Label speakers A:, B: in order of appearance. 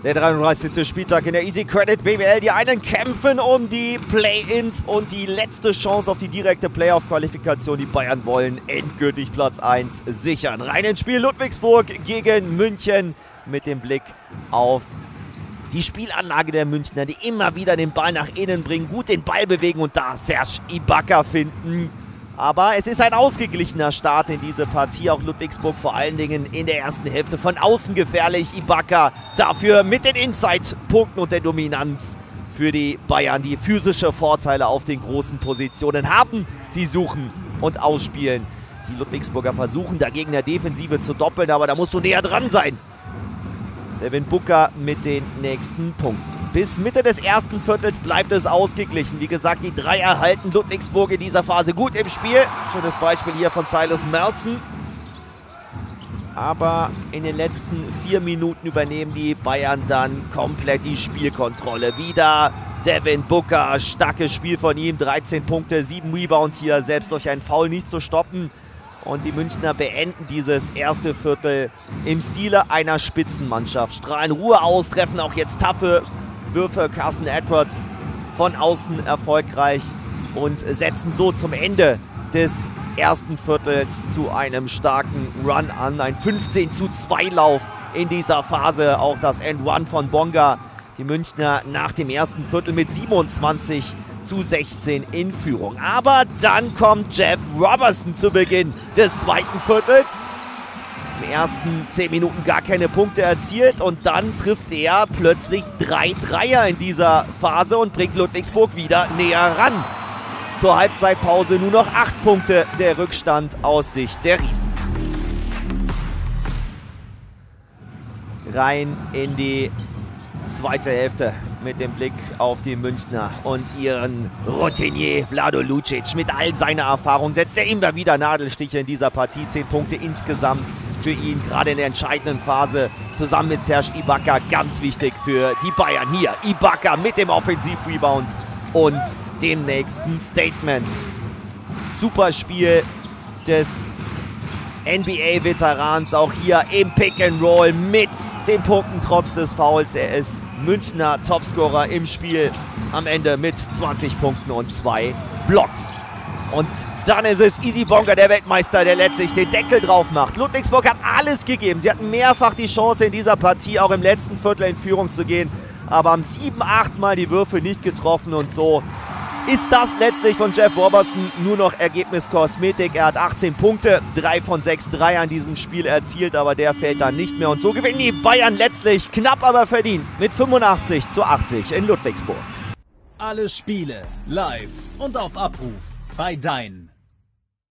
A: Der 33. Spieltag in der Easy Credit BBL. Die einen kämpfen um die Play-Ins und die letzte Chance auf die direkte Playoff-Qualifikation. Die Bayern wollen endgültig Platz 1 sichern. Rein ins Spiel Ludwigsburg gegen München mit dem Blick auf die Spielanlage der Münchner, die immer wieder den Ball nach innen bringen, gut den Ball bewegen und da Serge Ibaka finden. Aber es ist ein ausgeglichener Start in diese Partie. Auch Ludwigsburg vor allen Dingen in der ersten Hälfte von außen gefährlich. Ibaka dafür mit den Inside-Punkten und der Dominanz für die Bayern, die physische Vorteile auf den großen Positionen haben. Sie suchen und ausspielen. Die Ludwigsburger versuchen dagegen der Defensive zu doppeln, aber da musst du näher dran sein. Devin Booker mit den nächsten Punkten. Bis Mitte des ersten Viertels bleibt es ausgeglichen. Wie gesagt, die Dreier halten Ludwigsburg in dieser Phase gut im Spiel. Schönes Beispiel hier von Silas Melson. Aber in den letzten 4 Minuten übernehmen die Bayern dann komplett die Spielkontrolle. Wieder Devin Booker, starkes Spiel von ihm. 13 Punkte, 7 Rebounds hier, selbst durch einen Foul nicht zu stoppen. Und die Münchner beenden dieses erste Viertel im Stile einer Spitzenmannschaft. Strahlen Ruhe aus, treffen auch jetzt taffe Würfe. Carson Edwards von außen erfolgreich und setzen so zum Ende des ersten Viertels zu einem starken Run an. Ein 15:2 Lauf in dieser Phase. Auch das End-One von Bonga. Die Münchner nach dem ersten Viertel mit 27:16 in Führung. Aber dann kommt Jeff Robertson zu Beginn des zweiten Viertels. In den ersten 10 Minuten gar keine Punkte erzielt und dann trifft er plötzlich 3 Dreier in dieser Phase und bringt Ludwigsburg wieder näher ran. Zur Halbzeitpause nur noch 8 Punkte der Rückstand aus Sicht der Riesen. Rein in die zweite Hälfte mit dem Blick auf die Münchner und ihren Routinier Vlado Lucic. Mit all seiner Erfahrung setzt er immer wieder Nadelstiche in dieser Partie. 10 Punkte insgesamt für ihn, gerade in der entscheidenden Phase. Zusammen mit Serge Ibaka, ganz wichtig für die Bayern. Hier Ibaka mit dem Offensiv-Rebound und dem nächsten Statement. Super Spiel des NBA-Veterans, auch hier im Pick-and-Roll mit den Punkten trotz des Fouls. Er ist Münchner Topscorer im Spiel am Ende mit 20 Punkten und 2 Blocks. Und dann ist es Easy Bonga, der Weltmeister, der letztlich den Deckel drauf macht. Ludwigsburg hat alles gegeben. Sie hatten mehrfach die Chance in dieser Partie, auch im letzten Viertel in Führung zu gehen. Aber haben 7-8 Mal die Würfe nicht getroffen und so ist das letztlich von Jeff Robertson nur noch Ergebniskosmetik. Er hat 18 Punkte, 3 von 6 Dreiern in diesem Spiel erzielt, aber der fällt dann nicht mehr. Und so gewinnen die Bayern letztlich knapp, aber verdient mit 85:80 in Ludwigsburg.
B: Alle Spiele live und auf Abruf bei Dein.